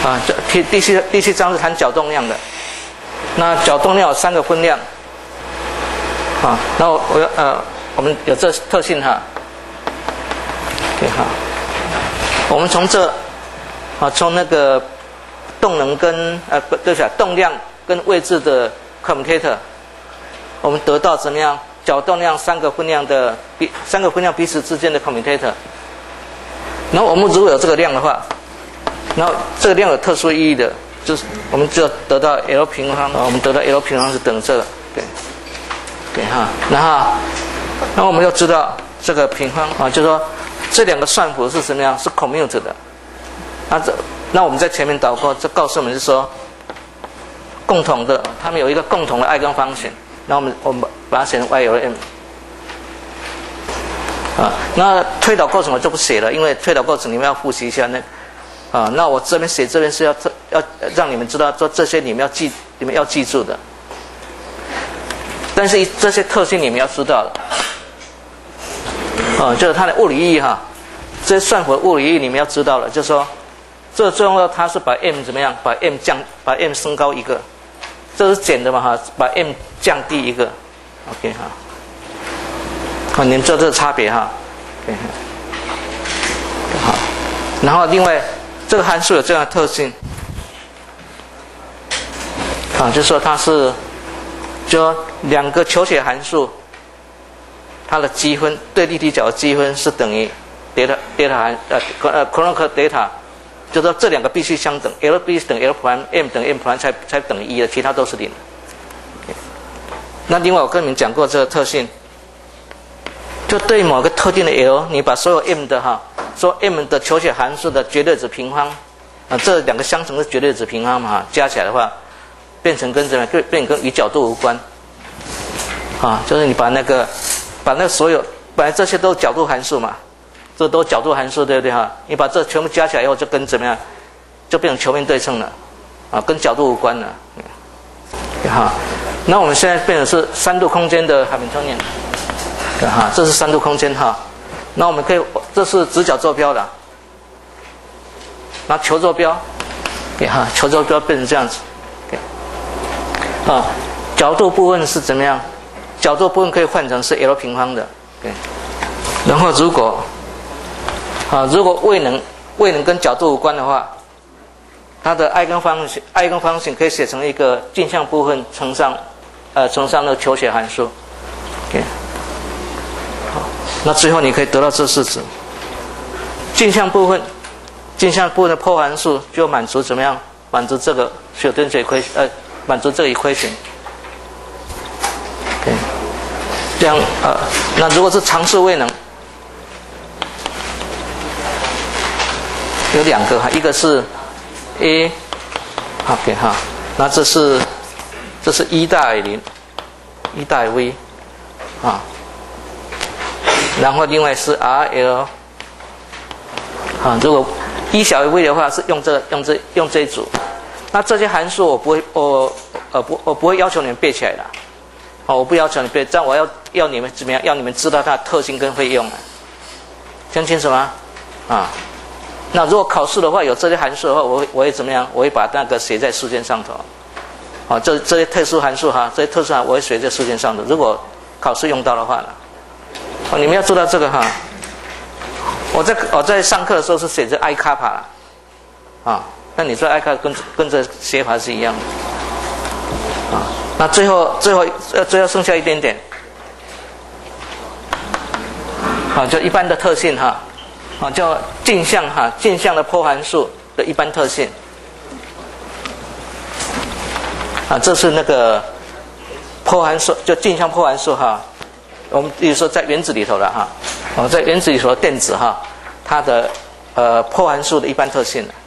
啊，这第七章是谈角动量的。那角动量有3个分量。啊，那我们有这特性哈。对哈，我们从这啊，从那个动能跟对不起，动量跟位置的 commutator， 我们得到怎么样？角动量3个分量彼此之间的 commutator。然后我们如果有这个量的话，然后这个量有特殊意义的，就是我们就得到 L 平方，我们得到 L 平方是等于这个，对哈。然后我们要知道这个平方啊，就是说这2个算符是什么样？是 commute 的。那我们在前面导过，这告诉我们是说，共同的，它们有一个共同的爱根方程。那我们把它写成 YLM。啊，那推导过程我就不写了，因为推导过程你们要复习一下那我这边写这边是要让你们知道说这些你们要记住的。但是这些特性你们要知道的。就是它的物理意义哈，这些算符的物理意义你们要知道了，就是说，这最重要它是把 m 怎么样？把 m 升高一个，这是减的嘛哈，把 m 降低一个 ，OK 哈。好，你们知道这个差别哈 ，OK 好。然后另外这个函数有这样的特性，就是说它是，就2个求解函数。它的积分对立体角的积分是等于 Kronecker delta， 就是说这2个必须相等 ，L 必须等于 L prime， m 等于 m prime 才等于1的，其他都是0。那另外我跟你们讲过这个特性，就对某个特定的 L， 你把所有 m 的说 m 的求解函数的绝对值平方，这2个相乘是绝对值平方嘛，加起来的话，变成跟怎么样？变成跟与角度无关。就是你把那个所有本来这些都是角度函数嘛，这都是角度函数，对不对哈？你把这全部加起来以后，就跟怎么样？就变成球面对称了，跟角度无关了。那我们现在变成是3度空间的海明顿念，这是3度空间哈。那我们可以，这是直角坐标的，那球坐标，球坐标变成这样子，角度部分是怎么样？角度部分可以换成是 L 平方的，然后如果位能跟角度无关的话，它的爱根方程可以写成一个径向部分乘上那个求解函数，好，那最后你可以得到这式子，径向部分的破函数就满足怎么样？满足这个满足这个equation。这样那如果是常数位能，有2个一个是 a， OK 哈，那这是1大于0， 1大于 v， 然后另外是 RL， 如果1小于 v 的话是用这一组，那这些函数我不会要求你们背起来的。我不要求你背，但我要你们怎么样？要你们知道它的特性跟费用听清楚吗？那如果考试的话有这些函数的话，我会怎么样？我会把那个写在书卷上头。这些特殊函数这些特殊函数我会写在书卷上头。如果考试用到的话你们要知道这个我在上课的时候是写着 I kappa 那你说 I kappa 跟这写法是一样的。那最后剩下一点点，就一般的特性叫径向的波函数的一般特性，这是那个波函数，就径向波函数我们比如说在原子里头的在原子里头的电子它的波函数的一般特性。